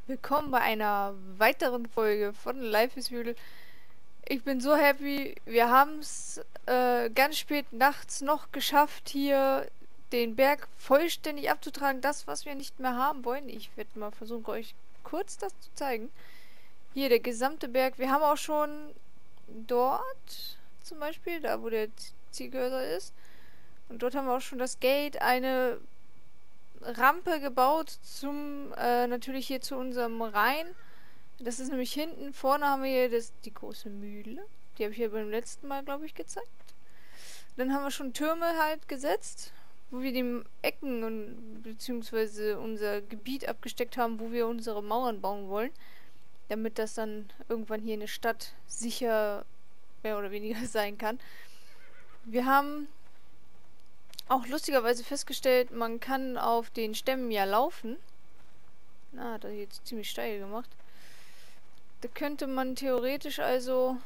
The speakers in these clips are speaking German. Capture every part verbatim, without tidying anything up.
Willkommen bei einer weiteren Folge von Life is Beautiful. Ich bin so happy. Wir haben es äh, ganz spät nachts noch geschafft, hier den Berg vollständig abzutragen. Das, was wir nicht mehr haben wollen. Ich werde mal versuchen, euch kurz das zu zeigen. Hier, der gesamte Berg. Wir haben auch schon dort, zum Beispiel, da wo der Zielcursor ist. Und dort haben wir auch schon das Gate, eine Rampe gebaut zum, äh, natürlich hier zu unserem Rhein. Das ist nämlich hinten. Vorne haben wir hier das, die große Mühle. Die habe ich ja beim letzten Mal, glaube ich, gezeigt. Dann haben wir schon Türme halt gesetzt, wo wir die Ecken und beziehungsweise unser Gebiet abgesteckt haben, wo wir unsere Mauern bauen wollen. Damit das dann irgendwann hier eine Stadt sicher mehr oder weniger sein kann. Wir haben auch lustigerweise festgestellt, man kann auf den Stämmen ja laufen. Na, hat er jetzt ziemlich steil gemacht. Da könnte man theoretisch also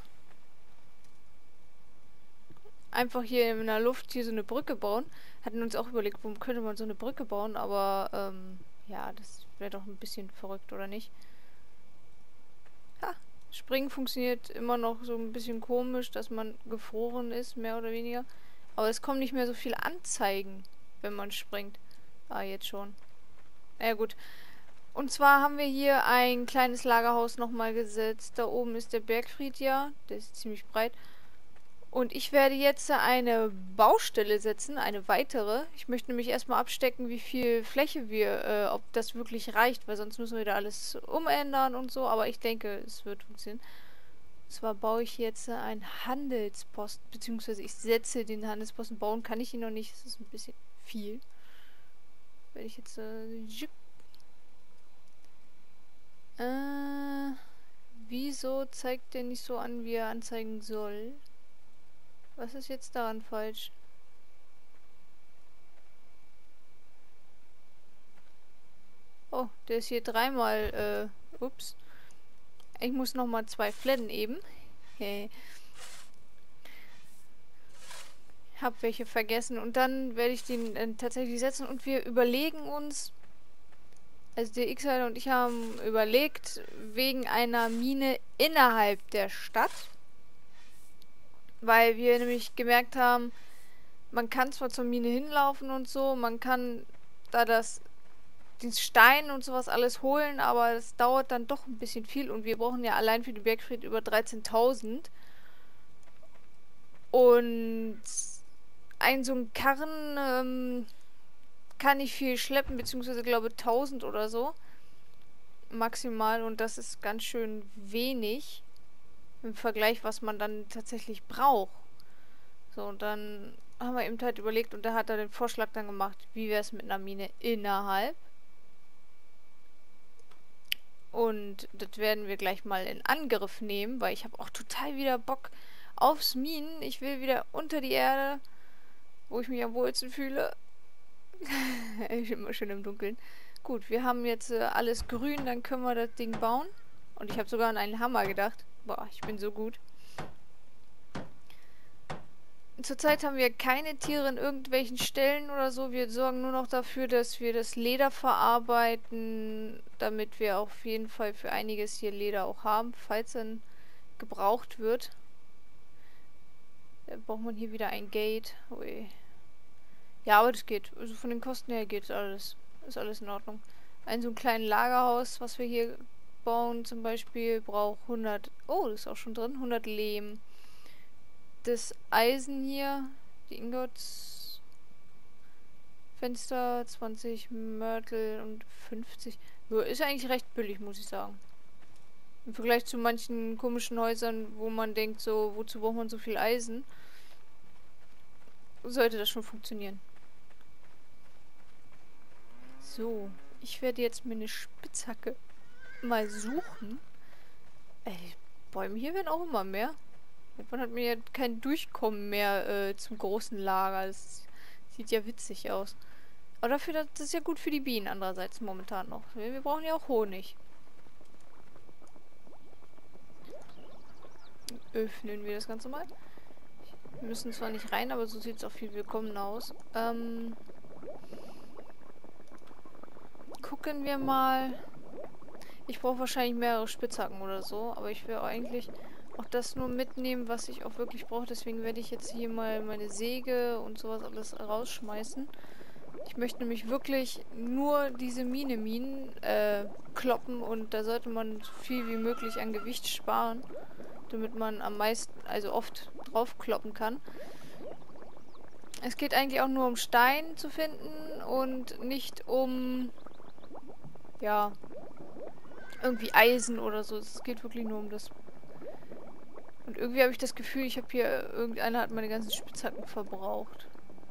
einfach hier in der Luft hier so eine Brücke bauen. Hatten uns auch überlegt, wo könnte man so eine Brücke bauen, aber ähm, ja, das wäre doch ein bisschen verrückt, oder nicht? Ha, Springen funktioniert immer noch so ein bisschen komisch, dass man gefroren ist, mehr oder weniger. Aber es kommen nicht mehr so viele Anzeigen, wenn man springt. Ah, jetzt schon. Na ja, gut. Und zwar haben wir hier ein kleines Lagerhaus nochmal gesetzt. Da oben ist der Bergfried, ja. Der ist ziemlich breit. Und ich werde jetzt eine Baustelle setzen, eine weitere. Ich möchte nämlich erstmal abstecken, wie viel Fläche wir, äh, ob das wirklich reicht, weil sonst müssen wir wieder alles umändern und so. Aber ich denke, es wird funktionieren. Und zwar baue ich jetzt einen Handelsposten, beziehungsweise ich setze den Handelsposten. Bauen kann ich ihn noch nicht, das ist ein bisschen viel. Werde ich jetzt, äh, Äh, wieso zeigt der nicht so an, wie er anzeigen soll? Was ist jetzt daran falsch? Oh, der ist hier dreimal, äh, ups. Ich muss nochmal zwei flatten eben. Hey. Hab welche vergessen. Und dann werde ich den äh, tatsächlich setzen. Und wir überlegen uns, also der X-Heiler und ich haben überlegt, wegen einer Mine innerhalb der Stadt. Weil wir nämlich gemerkt haben, man kann zwar zur Mine hinlaufen und so, man kann da das, den Stein und sowas alles holen, aber das dauert dann doch ein bisschen viel und wir brauchen ja allein für die Bergfried über dreizehntausend. Und ein so ein Karren ähm, kann nicht viel schleppen, beziehungsweise glaube tausend oder so maximal und das ist ganz schön wenig im Vergleich, was man dann tatsächlich braucht. So, und dann haben wir eben halt überlegt und da hat er den Vorschlag dann gemacht, wie wäre es mit einer Mine innerhalb. Und das werden wir gleich mal in Angriff nehmen, weil ich habe auch total wieder Bock aufs Minen. Ich will wieder unter die Erde, wo ich mich am wohlsten fühle. Ich bin immer schön im Dunkeln. Gut, wir haben jetzt äh, alles grün, dann können wir das Ding bauen. Und ich habe sogar an einen Hammer gedacht. Boah, ich bin so gut. Zurzeit haben wir keine Tiere in irgendwelchen Stellen oder so. Wir sorgen nur noch dafür, dass wir das Leder verarbeiten, damit wir auf jeden Fall für einiges hier Leder auch haben, falls dann gebraucht wird. Da braucht man hier wieder ein Gate. Ui. Ja, aber das geht. Also von den Kosten her geht alles. Ist alles in Ordnung. Ein so ein kleines Lagerhaus, was wir hier bauen zum Beispiel, braucht hundert... Oh, das ist auch schon drin. hundert Lehm. Das Eisen hier, die Ingots, Fenster, zwanzig Mörtel und fünfzig. Ja, ist eigentlich recht billig, muss ich sagen. Im Vergleich zu manchen komischen Häusern, wo man denkt, so, wozu braucht man so viel Eisen, sollte das schon funktionieren. So, ich werde jetzt mir eine Spitzhacke mal suchen. Ey, die Bäume hier werden auch immer mehr. Man hat mir ja kein Durchkommen mehr äh, zum großen Lager. Das sieht ja witzig aus. Aber dafür, das ist ja gut für die Bienen andererseits momentan noch. Wir brauchen ja auch Honig. Öffnen wir das Ganze mal. Wir müssen zwar nicht rein, aber so sieht es auch viel willkommen aus. Ähm, gucken wir mal. Ich brauche wahrscheinlich mehrere Spitzhacken oder so, aber ich will eigentlich auch das nur mitnehmen, was ich auch wirklich brauche. Deswegen werde ich jetzt hier mal meine Säge und sowas alles rausschmeißen. Ich möchte nämlich wirklich nur diese Mine minen, äh, kloppen und da sollte man so viel wie möglich an Gewicht sparen, damit man am meisten, also oft draufkloppen kann. Es geht eigentlich auch nur um Stein zu finden und nicht um, ja, irgendwie Eisen oder so. Es geht wirklich nur um das. Und irgendwie habe ich das Gefühl, ich habe hier, irgendeiner hat meine ganzen Spitzhacken verbraucht.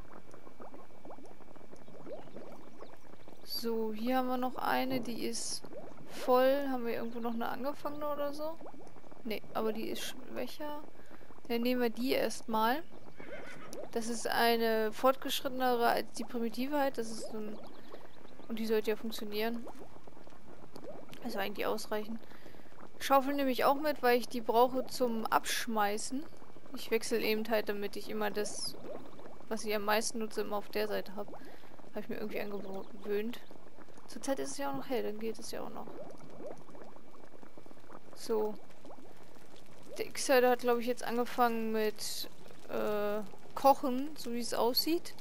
So, hier haben wir noch eine, die ist voll. Haben wir irgendwo noch eine angefangene oder so? Ne, aber die ist schwächer. Dann nehmen wir die erstmal. Das ist eine fortgeschrittenere als die primitive halt. Das ist so ein... Und die sollte ja funktionieren. Also eigentlich ausreichen. Schaufel nehme ich auch mit, weil ich die brauche zum Abschmeißen. Ich wechsle eben halt, damit ich immer das, was ich am meisten nutze, immer auf der Seite habe. Habe ich mir irgendwie angewöhnt. Zurzeit ist es ja auch noch hell, dann geht es ja auch noch. So. Der X-Seite hat, glaube ich, jetzt angefangen mit äh, Kochen, so wie es aussieht.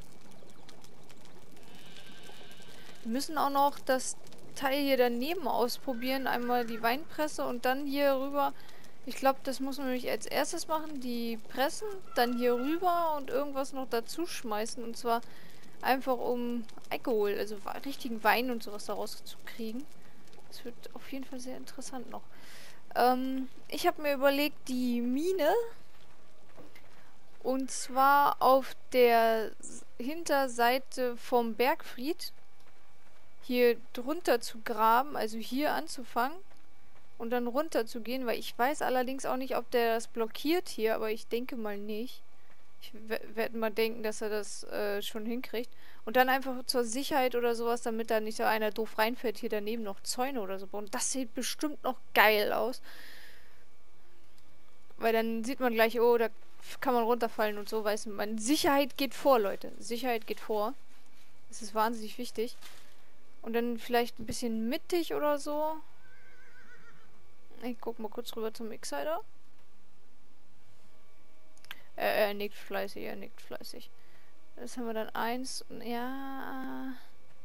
Wir müssen auch noch das Teil hier daneben ausprobieren. Einmal die Weinpresse und dann hier rüber. Ich glaube, das muss man nämlich als erstes machen. Die pressen, dann hier rüber und irgendwas noch dazu schmeißen. Und zwar einfach um Alkohol, also richtigen Wein und sowas daraus zu kriegen. Das wird auf jeden Fall sehr interessant noch. Ähm, ich habe mir überlegt, die Mine, und zwar auf der Hinterseite vom Bergfried, hier drunter zu graben, also hier anzufangen und dann runter zu gehen, weil ich weiß allerdings auch nicht, ob der das blockiert hier, aber ich denke mal nicht. Ich werde mal denken, dass er das äh, schon hinkriegt. Und dann einfach zur Sicherheit oder sowas, damit da nicht so einer doof reinfällt, hier daneben noch Zäune oder so bauen. Das sieht bestimmt noch geil aus. Weil dann sieht man gleich, oh, da kann man runterfallen und so, weiß man. Sicherheit geht vor, Leute. Sicherheit geht vor. Das ist wahnsinnig wichtig. Und dann vielleicht ein bisschen mittig oder so. Ich guck mal kurz rüber zum X-Sider. Äh, er nickt fleißig, er nickt fleißig. Das haben wir dann eins. Ja.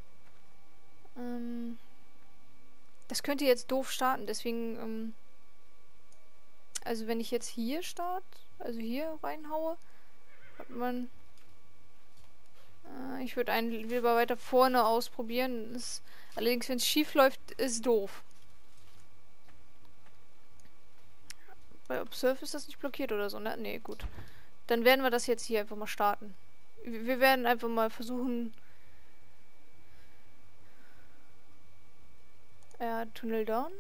Ähm. Das könnte jetzt doof starten, deswegen, ähm. Also wenn ich jetzt hier starte, also hier reinhaue, hat man... Äh, ich würde einen lieber weiter vorne ausprobieren. Das, allerdings, wenn es schief läuft, ist doof. Bei Observe ist das nicht blockiert oder so, ne? Nee, gut. Dann werden wir das jetzt hier einfach mal starten. Wir werden einfach mal versuchen... Ja, Tunnel down.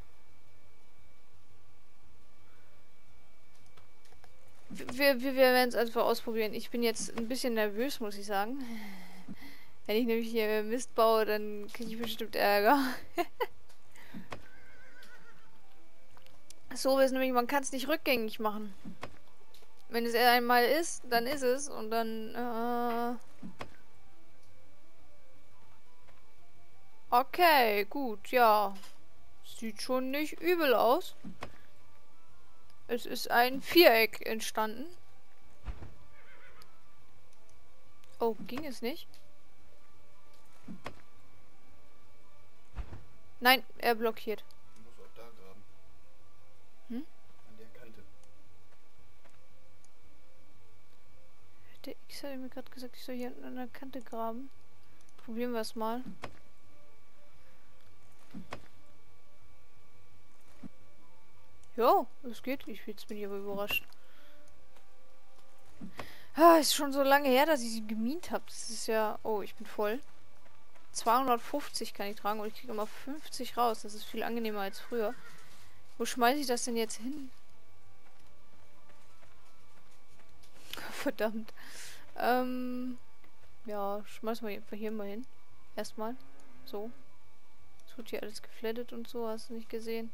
Wir, wir, wir werden es einfach ausprobieren. Ich bin jetzt ein bisschen nervös, muss ich sagen. Wenn ich nämlich hier Mist baue, dann kriege ich bestimmt Ärger. So ist nämlich, man kann es nicht rückgängig machen. Wenn es einmal ist, dann ist es. Und dann, äh... Okay, gut, ja. Sieht schon nicht übel aus. Es ist ein Viereck entstanden. Oh, ging es nicht? Nein, er blockiert. Du musst auch da graben. Hm? An der Kante. Der X hat mir gerade gesagt, ich soll hier an der Kante graben. Probieren wir es mal. Ja, es geht. Ich jetzt bin ich aber überrascht. Ah, ist schon so lange her, dass ich sie gemint habe. Das ist ja... Oh, ich bin voll. zweihundertfünfzig kann ich tragen und ich kriege immer fünfzig raus. Das ist viel angenehmer als früher. Wo schmeiße ich das denn jetzt hin? Verdammt. Ähm... Ja, schmeißen wir einfach hier mal hin. Erstmal. So. Es wird hier alles geflattet und so, hast du nicht gesehen.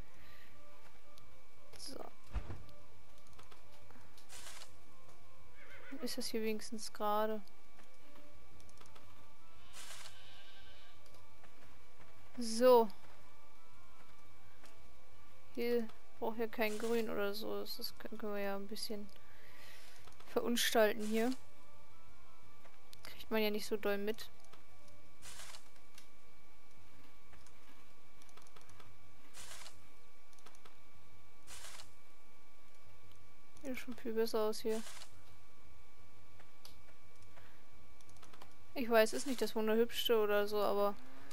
So. Ist das hier wenigstens gerade? So. Hier braucht ja kein Grün oder so. Das können wir ja ein bisschen verunstalten hier. Kriegt man ja nicht so doll mit. Sieht schon viel besser aus hier. Ich weiß, ist nicht das Wunderhübschste oder so, aber...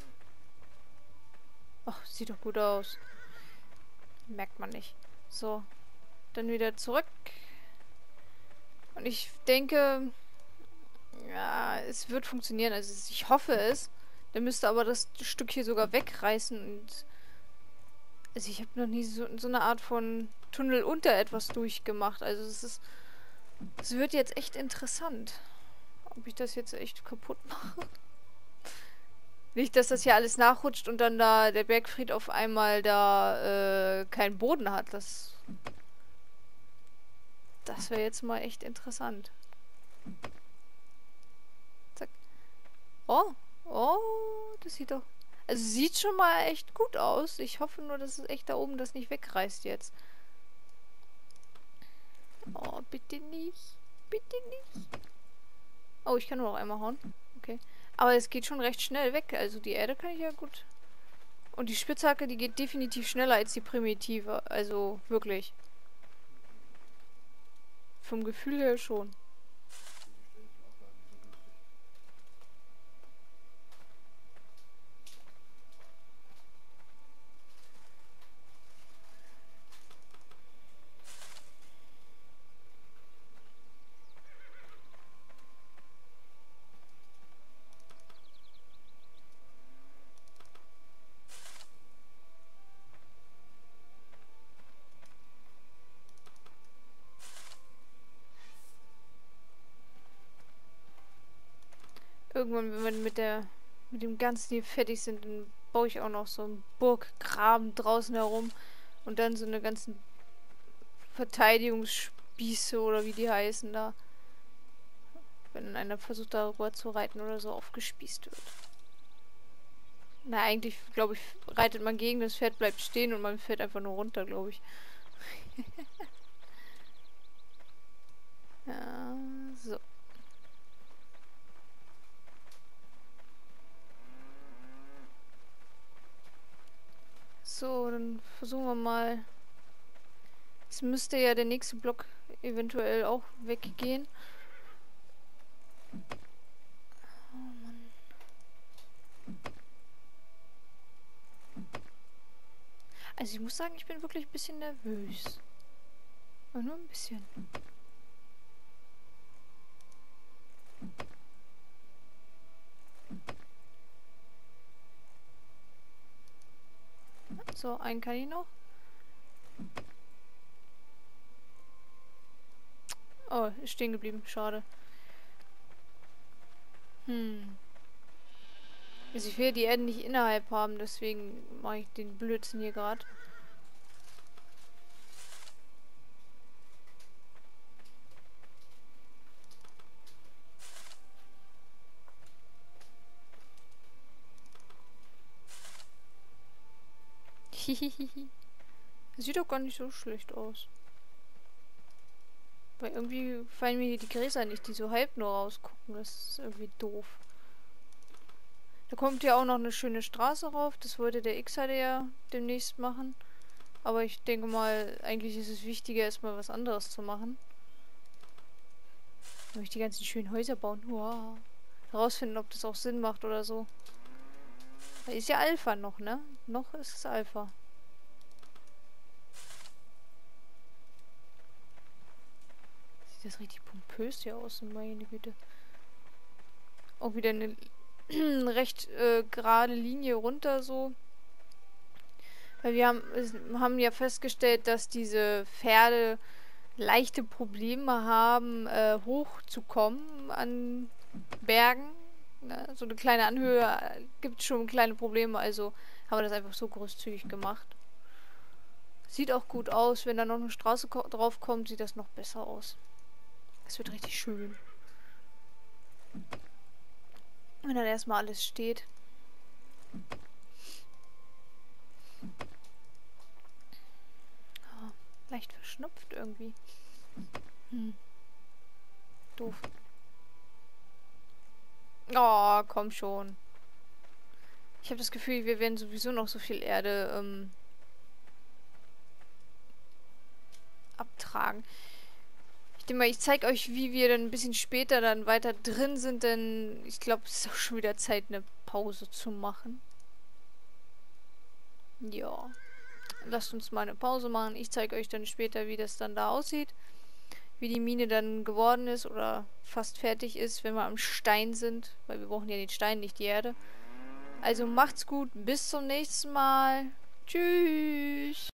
Ach, sieht doch gut aus. Merkt man nicht. So. Dann wieder zurück. Und ich denke... Ja, es wird funktionieren. Also ich hoffe es. Dann müsste aber das Stück hier sogar wegreißen. Und also ich habe noch nie so, so eine Art von Tunnel unter etwas durchgemacht. Also es ist... Es wird jetzt echt interessant. Ob ich das jetzt echt kaputt mache. Nicht, dass das hier alles nachrutscht und dann da der Bergfried auf einmal da äh, keinen Boden hat. Das... Das wäre jetzt mal echt interessant. Zack. Oh. Oh, das sieht doch... Also sieht schon mal echt gut aus. Ich hoffe nur, dass es echt da oben das nicht wegreißt jetzt. Oh, bitte nicht. Bitte nicht. Oh, ich kann nur noch einmal hauen. Okay. Aber es geht schon recht schnell weg. Also die Erde kann ich ja gut... Und die Spitzhacke, die geht definitiv schneller als die Primitive. Also wirklich. Vom Gefühl her schon. Irgendwann, wenn wir mit der mit dem Ganzen hier fertig sind, dann baue ich auch noch so einen Burggraben draußen herum und dann so eine ganzen Verteidigungsspieße oder wie die heißen da. Wenn einer versucht darüber zu reiten oder so aufgespießt wird. Na, eigentlich, glaube ich, reitet man gegen, das Pferd bleibt stehen und man fährt einfach nur runter, glaube ich. Ja, so. So, dann versuchen wir mal. Es müsste ja der nächste Block eventuell auch weggehen. Oh Mann. Also ich muss sagen, ich bin wirklich ein bisschen nervös. Aber nur ein bisschen. So, einen kann ich noch. Oh, ist stehen geblieben. Schade. Hm. Also ich will die Erden nicht innerhalb haben, deswegen mache ich den Blödsinn hier gerade. Hihihihi. Sieht doch gar nicht so schlecht aus. Weil irgendwie fallen mir hier die Gräser nicht, die so halb nur rausgucken. Das ist irgendwie doof. Da kommt ja auch noch eine schöne Straße rauf. Das wollte der X-H D ja demnächst machen. Aber ich denke mal, eigentlich ist es wichtiger, erstmal was anderes zu machen. Wenn ich die ganzen schönen Häuser bauen. Wow. Herausfinden, ob das auch Sinn macht oder so. Da ist ja Alpha noch, ne? Noch ist es Alpha. Sieht das richtig pompös hier aus, meine Güte. Auch wieder eine recht äh, gerade Linie runter so. Weil wir haben, haben ja festgestellt, dass diese Pferde leichte Probleme haben, äh, hochzukommen an Bergen. Ne? So eine kleine Anhöhe äh, gibt schon kleine Probleme, also haben wir das einfach so großzügig gemacht. Sieht auch gut aus, wenn da noch eine Straße drauf kommt, sieht das noch besser aus. Es wird richtig schön. Wenn dann erstmal alles steht. Leicht verschnupft irgendwie. Hm. Doof. Oh, komm schon. Ich habe das Gefühl, wir werden sowieso noch so viel Erde ähm, abtragen. Ich denke mal, ich zeige euch, wie wir dann ein bisschen später dann weiter drin sind, denn ich glaube, es ist auch schon wieder Zeit, eine Pause zu machen. Ja. Lasst uns mal eine Pause machen. Ich zeige euch dann später, wie das dann da aussieht. Wie die Mine dann geworden ist oder fast fertig ist, wenn wir am Stein sind. Weil wir brauchen ja den Stein, nicht die Erde. Also macht's gut. Bis zum nächsten Mal. Tschüss.